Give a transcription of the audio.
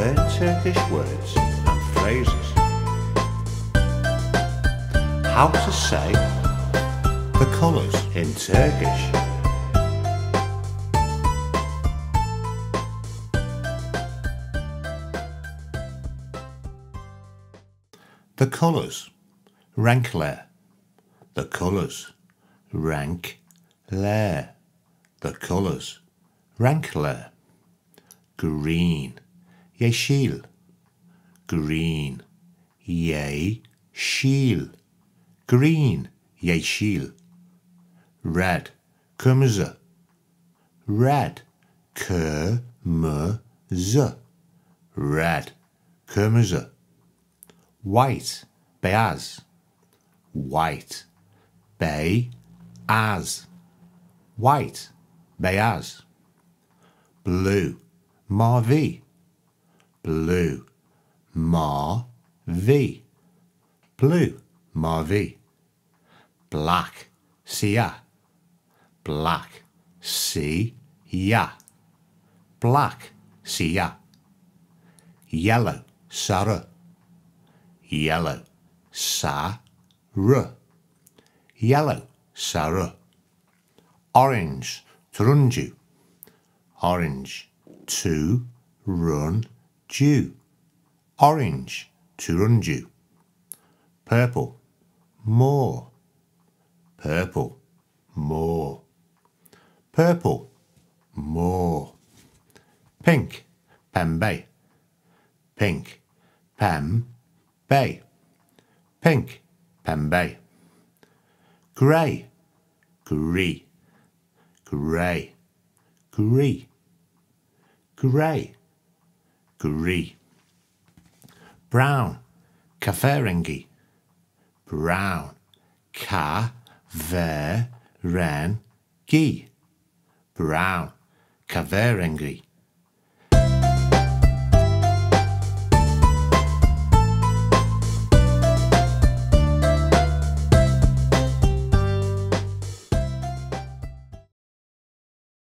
Learn Turkish words and phrases. How to say the colours in Turkish. The colours. Renkler. The colours. Renkler. The colours. Renkler. Green. Yeşil. Green. Yeşil. Green. Yeşil. Red. Kırmızı. Red. Kırmızı. Red. Kırmızı. White. Beyaz. White. Beyaz. White. Beyaz. Blue. Mavi. Blue. Mavi. Blue. Mavi. Black. Siyah. Black. Siyah. Black. Siyah. Yellow. Sarı. Yellow. Sarı. Yellow. Sarı. Orange. Turuncu. Orange. Turuncu. Orange. Turuncu. Purple. Mor. Purple. Mor. Purple. Mor. Pink. Pembe. Pink. Pembe. Pink. Pembe. Grey. Grey. Grey. Grey. Grey. Grey. Brown. Kahverengi. Brown. Kahverengi. Brown. Kahverengi.